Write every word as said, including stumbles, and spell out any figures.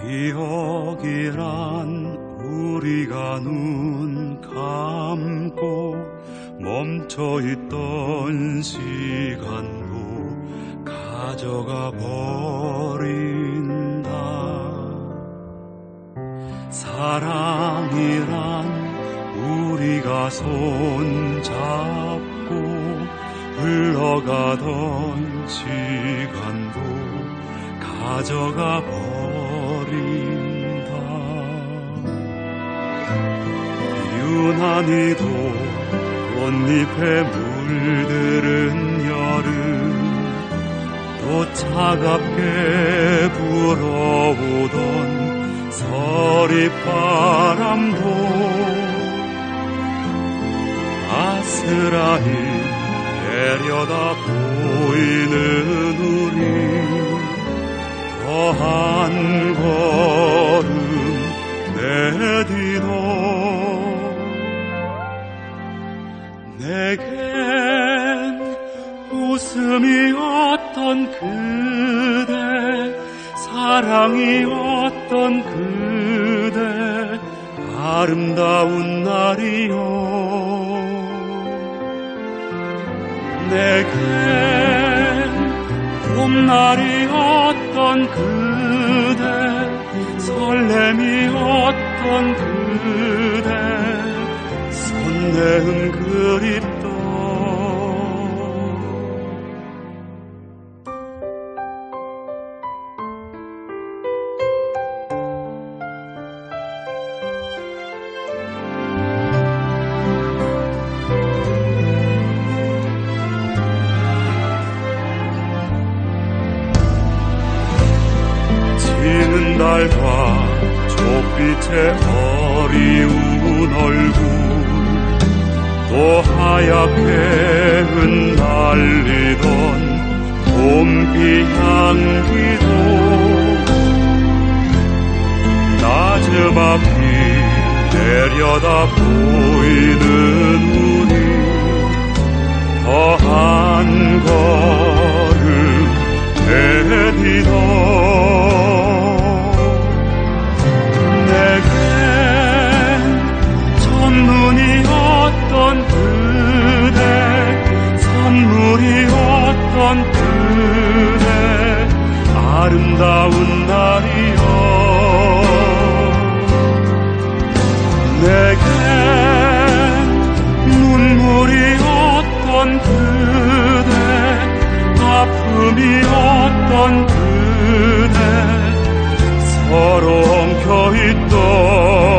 기억이란 우리가 눈 감고 멈춰있던 시간도 가져가 버린다. 사랑이란 우리가 손잡고 흘러가던 시간도 가져가 버린다. 유난히도 꽃잎에 물들은 여름, 또 차갑게 불어오던 서리바람도 아스라이 내려다 보이는 우리 더 한 걸음 내디뎌 내겐 웃음이었던 그대, 사랑이었던 그대, 아름다운 날이요. 내겐 봄날이었던 그대, 설렘이었던 그대, 손내음 그립다. 지는 달과 족빛의 어리운 얼굴, 또 하얗게 흩날리던 봄비 향기도 나즈막히 내려다 보이는 우리 더 한 걸음 내디뎌 내겐 첫눈이었던 그대, 선물이었던 그대, 아름다운 날이여. 내겐 눈물이었던 그대, 아픔이었던 그대, 서로 엉켜있던